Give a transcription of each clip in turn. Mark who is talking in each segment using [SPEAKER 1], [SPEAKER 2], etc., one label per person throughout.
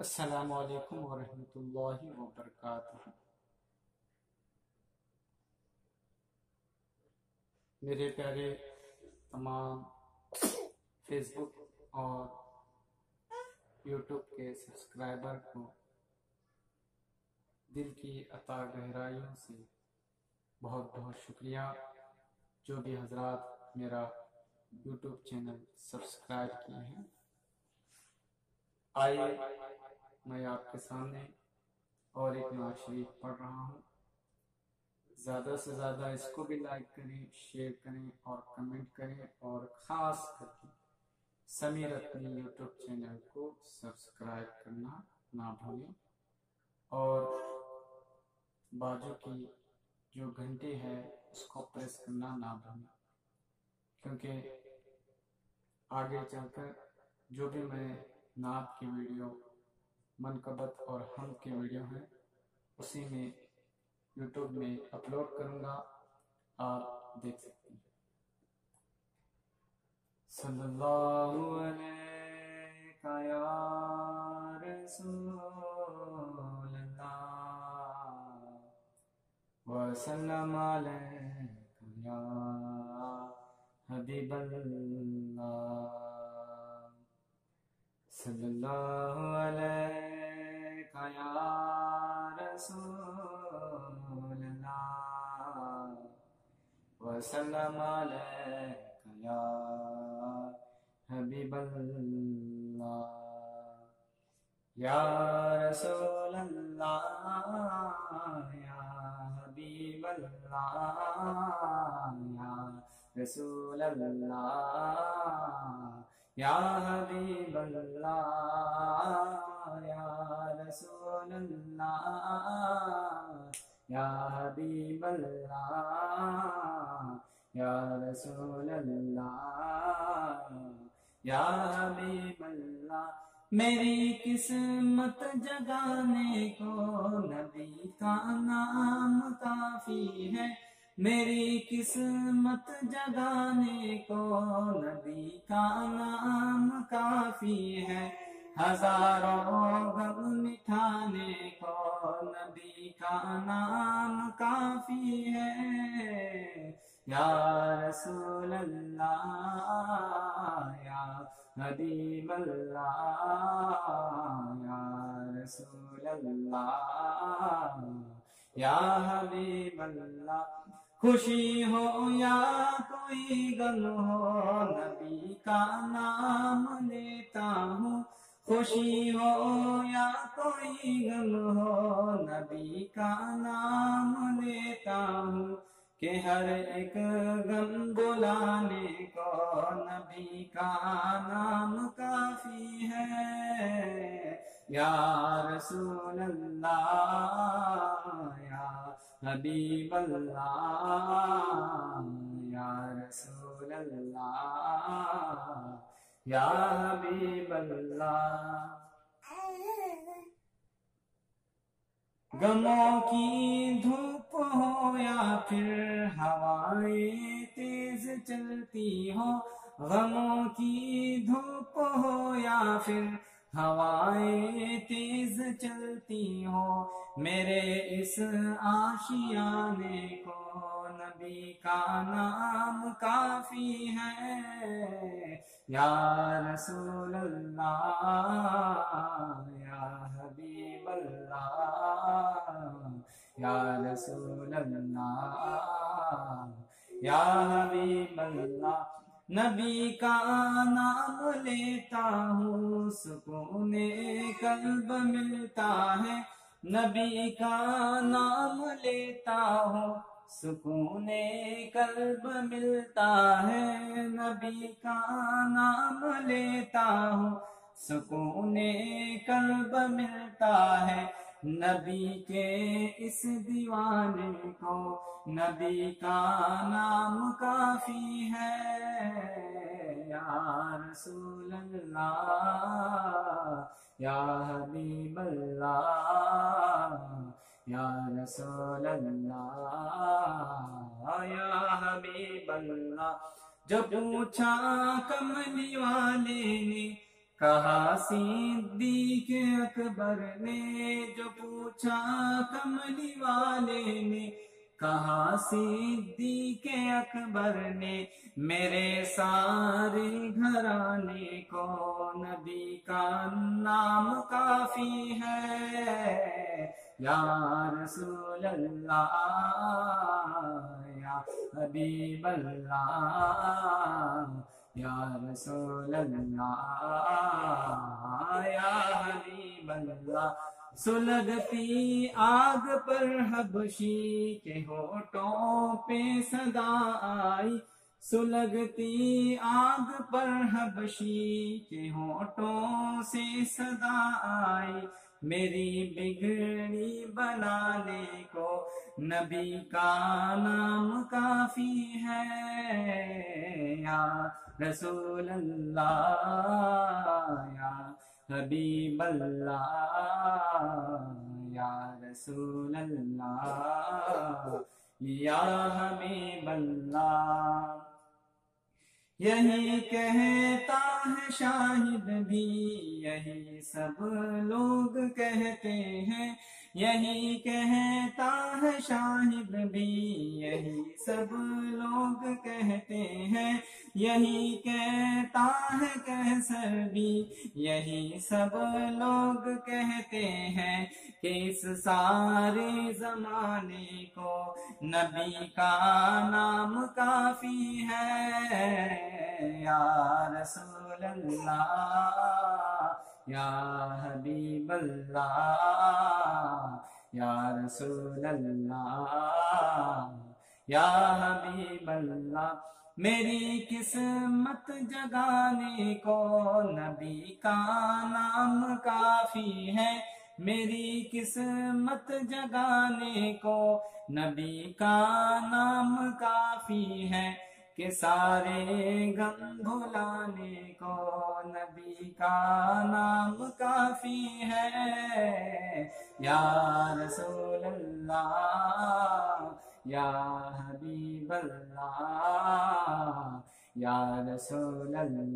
[SPEAKER 1] السلام علیکم ورحمۃ اللہ وبرکاتہ۔ میرے پیارے تمام فیس بک اور یوٹیوب کے سبسکرائبر کو دل کی عطا گہرائیوں سے بہت بہت شکریہ۔ جو بھی حضرات میرا یوٹیوب چینل سبسکرائب کیے ہیں، آئیے میں آپ کے سامنے اور ایک نعت شریف پڑھ رہا ہوں۔ زیادہ سے زیادہ اس کو بھی لائک کریں، شیئر کریں اور کمنٹ کریں، اور خاص کر کے سمیر اپنی یوٹیوب چینل کو سبسکرائب کرنا نہ بھولیں، اور بازو کی جو گھنٹی ہے اس کو پریس کرنا نہ بھولیں، کیونکہ آگے چل کر جو بھی میں نعت کی ویڈیو، منقبت اور حمد کی ویڈیو ہیں، اسی میں یوٹیوب میں اپلوڈ کروں گا، آپ دیکھ سکتے ہیں۔ صلی اللہ علیہ یا رسول اللہ وسلم علیہ یا حبیب اللہ، صلی اللہ علیہ یا رسول اللہ وسلم علیہ یا حبیب اللہ، یا رسول اللہ یا حبیب اللہ، یا رسول اللہ یا حبیب اللہ، یا رسول اللہ یا حبیب اللہ، یا رسول اللہ یا حبیب اللہ۔ میری قسمت جگانے کو نبی کا نام کافی ہے، میری قسمت جگانے کو نبی کا نام کافی ہے، ہزاروں غم مٹھانے کو نبی کا نام کافی ہے، یا رسول اللہ یا حبیب اللہ، یا رسول اللہ یا حبیب اللہ۔ خوشی ہو یا کوئی غم ہو نبی کا نام لیتا ہوں، خوشی ہو یا کوئی غم ہو نبی کا نام لیتا ہوں، کہ ہر ایک غم بلانے کو نبی کا نام کافی ہے، یا رسول اللہ یا حبیب اللہ، یا رسول اللہ یا حبیب اللہ۔ غموں کی دھوپ ہو یا پھر ہوائیں تیز چلتی ہو، غموں کی دھوپ ہو یا پھر ہوائیں تیز چلتی ہو، میرے اس آشیانے کو نبی کا نام کافی ہے، یا رسول اللہ یا حبیب اللہ، یا رسول اللہ یا حبیب اللہ۔ نبی کا نام لیتا ہوں سکون قلب ملتا ہے، نبی کا نام لیتا ہوں سکون قلب ملتا ہے، نبی کا نام لیتا ہوں سکون قلب ملتا ہے، نبی کے اس دیوانے کو نبی کا نام کافی ہے، یا رسول اللہ یا حبیب اللہ، یا رسول اللہ یا حبیب اللہ۔ جب پوچھا کملی والے نے کہا صدیق اکبر نے جو پوچھا کملی والے نے، کہا صدیق اکبر نے میرے سارے گھرانے کو نبی کا نام کافی ہے، یا رسول اللہ یا حبیب اللہ، یا رسول اللہ یا حبیب اللہ۔ سلگتی آگ پر حبشی کے ہونٹوں پہ صدا آئی، سلگتی آگ پر حبشی کے ہونٹوں سے صدا آئی، میری بگڑی بنانے کو نبی کا نام کافی ہے، یا رسول اللہ یا حبیب اللہ، یا رسول اللہ یا حبیب اللہ۔ یہی کہتا ہے شاہد بھی، یہی سب لوگ کہتے ہیں، یہی کہتا ہے شاہد بھی، یہی سب لوگ کہتے ہیں، یہی کہتا ہے کیسر بھی، یہی سب لوگ کہتے ہیں کہ اس سارے زمانے کو نبی کا نام کافی ہے، یا رسول اللہ یا حبیب اللہ، یا رسول اللہ یا حبیب اللہ۔ میری قسمت جگانے کو نبی کا نام کافی ہے، میری قسمت جگانے کو نبی کا نام کافی ہے، کہ سارے غم بھلانے کو نبی کا نام کافی ہے، یا رسول اللہ یا حبیب اللہ، یا رسول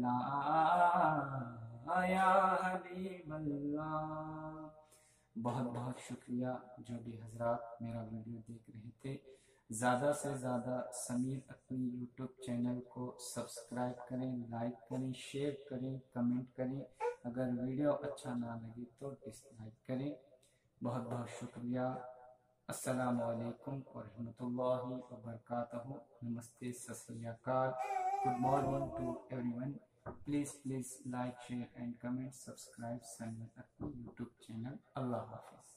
[SPEAKER 1] اللہ یا حبیب اللہ۔ بہت بہت شکریہ جو بھی حضرات میرا ویڈیو دیکھ رہے تھے، زیادہ سے زیادہ سمیر اپنی یوٹیوب چینل کو سبسکرائب کریں، لائک کریں، شیئر کریں، کمنٹ کریں، اگر ویڈیو اچھا نہ لگے تو ڈس لائک کریں۔ بہت بہت شکریہ۔ السلام علیکم ورحمۃ اللہ وبرکاتہ۔ نمستے، Sat Sri Akal, good morning to everyone. Please like, share and comment, subscribe Sameer اپنی یوٹیوب چینل۔ اللہ حافظ۔